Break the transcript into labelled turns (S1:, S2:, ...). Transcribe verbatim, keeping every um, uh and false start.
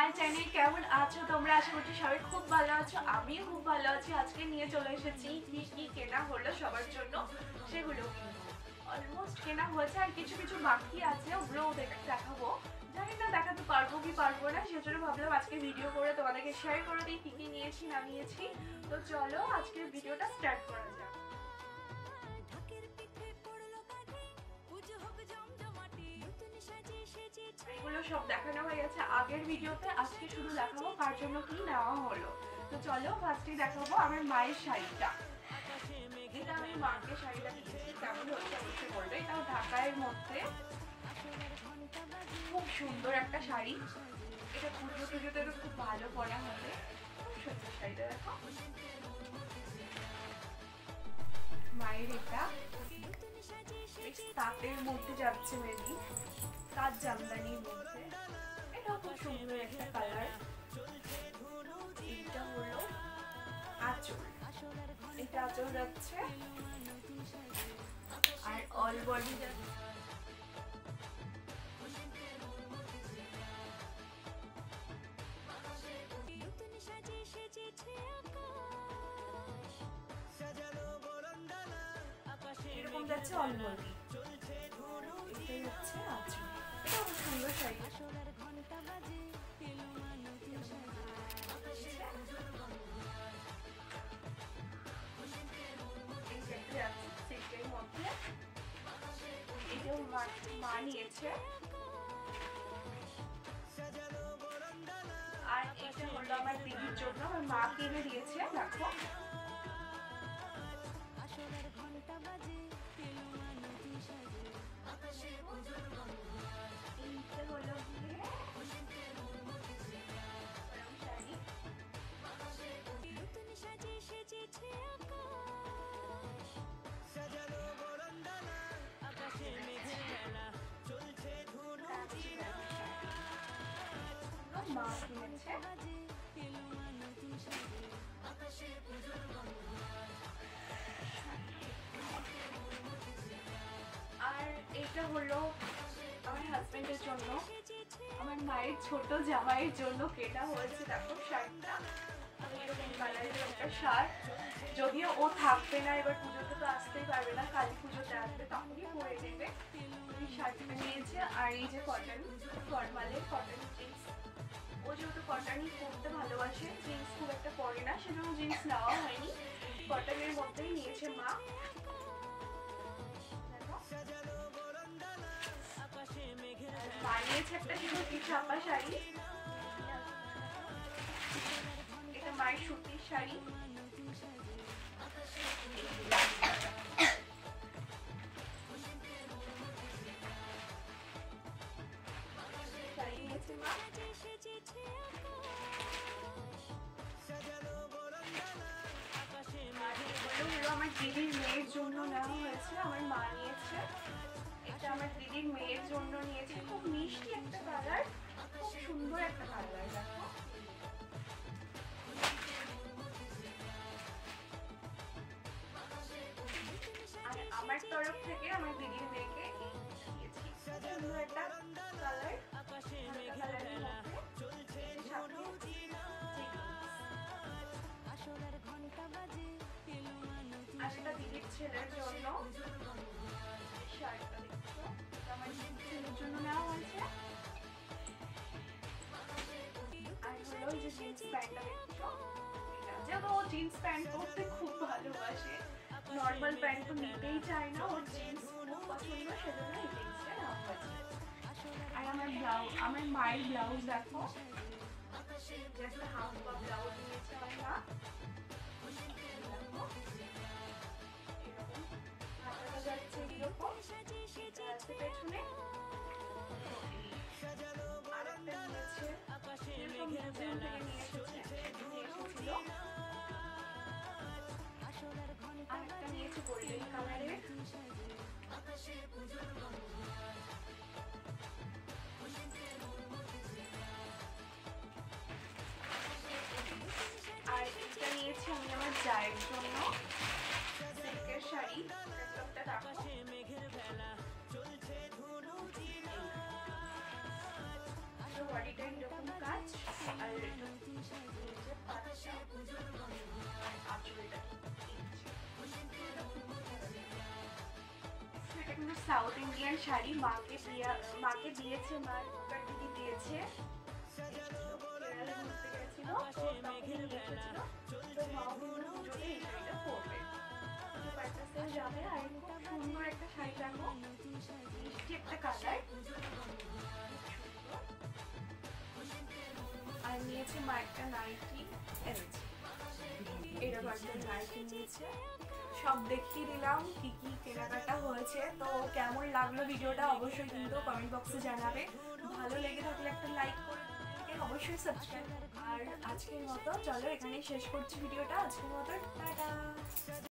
S1: My channel কেমন আছো তোমরা? আশা করছি সবাই খুব ভালো আছো, আমিও খুব ভালো আছি। আজকে নিয়ে চলে এসেছি কি কি কেনা হলো সবার জন্য, সেগুলো অলমোস্ট কেনা হয়েছে আর কিছু কিছু বাকি আছে, ওগুলো দেখাবো। জানি না দেখাতে পারবো কি পারবো না, সেজন্য ভাবলাম আজকে ভিডিও করে তোমাদেরকে শেয়ার করে দিই কি কি নিয়েছি না নিয়েছি। তো চলো আজকে ভিডিওটা স্টার্ট করা যাক। এগুলো সব দেখানো হয়ে গেছে আগের ভিডিওতে, আজকে শুধু দেখাবো কার জন্য কি নেওয়া হলো। তো চলো ফার্স্টে দেখাবো আমার মায়ের শাড়িটা। এটা আমি মাকে শাড়িটা দিয়েছি, কেমন হচ্ছে অবশ্যই বলবে। এটাও ঢাকার মধ্যে খুব সুন্দর একটা শাড়ি, এটা পুজো টুজোতে তো খুব ভালো পরা হবে। খুব সুন্দর শাড়িটা দেখো, মায়ের এটা তাঁতের মধ্যে যাচ্ছে, মেবি কাজ জামদানির মধ্যে। এটাও খুব সুন্দর একটা কালার। এটা হলো আঁচল, এটা আঁচল যাচ্ছে আর অল বডি যাচ্ছে। এরকম যাচ্ছে অল বডি, এটা যাচ্ছে আঁচল। এটা খুব সুন্দর শাড়ি। এটাও মা নিয়েছে। আর এটা হলো আমার দিদির জন্য, আমার মা কিনে দিয়েছে। দেখো মা কিনেছে। আর এটা হলো আমার হাজবেন্ডের জন্য, আমার মায়ের ছোট জামাইয়ের জন্য কেনা হয়েছে। দেখো শার্টটা, এরকম কালারের একটা শার্ট। যদিও ও থাকবে না এবার, পুজোতে তো আসতেই পারবে না, কালী পুজোতে আসবে তখনই পরে নেবে। এই শার্টটা নিয়েছে। আর এই যে কটন, ফরমালের কটন জিন্স। ও যেহেতু কটনই পরতে ভালোবাসে, জিন্স খুব একটা পরে না, সেজন্য জিন্স নেওয়া হয়নি। কটনের মধ্যেই নিয়েছে মা। মা নিয়েছে একটা সুতির ছাপা শাড়ি, এটা মায়ের সুতির শাড়ি। শাড়ি নিয়েছে মা। আমার দিদির মেয়ের জন্য নেওয়া হয়েছে, আমার মা নিয়েছে। এটা আমার দিদির মেয়ের জন্য নিয়েছে, খুব মিষ্টি একটা কালার, খুব সুন্দর একটা কালার। দেখো আর আমার তরফ থেকে আমার দিদির মেয়েকে এই দিয়েছি, সুন্দর একটা কালার, কালারের মধ্যে আর এটা দিদির ছেলের জন্য। শার্টটা দেখছো, আমার দিদির ছেলের জন্য নেওয়া হয়েছে। আর হলো এই যে জিন্স প্যান্টটা দেখছো, যেহেতু ও জিন্স প্যান্ট পরতে খুব ভালোবাসে, নর্মাল প্যান্ট তো নিতেই চায় না, ওর জিন্স খুব পছন্দ, সেজন্য এই জিন্সটা নেওয়া হয়েছে। আর আমার ব্লাউজ, আমার মায়ের ব্লাউজ দেখো, জাস্ট হাফ বা ব্লাউজ নিয়েছে আমার মা। হাতাটা যাচ্ছে এরকম, এটা আছে পেছনে। আরেকটা নিয়েছে, এরকম মিউজিয়াম থেকে নিয়ে এসেছে, নিয়ে এসেছিল। আরেকটা নিয়েছে গোল্ডেন কালারের। আর এটা নিয়েছি আমি আমার জায়ের জন্য, সিল্কের শাড়ি। বডিটা এরকম কাজ আর এটা কিন্তু সাউথ ইন্ডিয়ান শাড়ি মাকে দিয়া মাকে দিয়েছে, মা দিদি দিয়েছে, ঘুরতে গেছিল তো তখন দেখেছিল, তো মাও কিন্তু পুজোতে এই শাড়িটা পরবে, যাবে। আর খুব সুন্দর একটা শাড়ি দেখো, মিষ্টি একটা কালার। আর নিয়েছে মা একটা নাইটি, এনেছে এরকম একটা নাইটি নিয়েছে। সব দেখিয়ে দিলাম কি কি কেনাকাটা হয়েছে। তো কেমন লাগলো ভিডিওটা অবশ্যই কিন্তু কমেন্ট বক্সে জানাবে। ভালো লেগে থাকলে একটা লাইক করে অবশ্যই সাবস্ক্রাইব। আর আজকের মতো চলো এখানেই শেষ করছি ভিডিওটা। আজকের মতো টাটা।